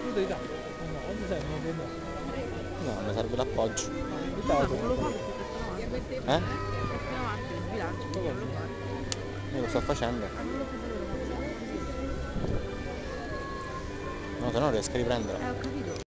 saluto di tanto. No, quando sei? Non lo vedo. No, mi serve l'appoggio. Scusa, non lo fa perché è troppo avanti. Eh? È troppo avanti il bilancio, quindi non lo fa. Io lo sto facendo. Non lo fai allora, No, se no riesco a riprendere. ho capito.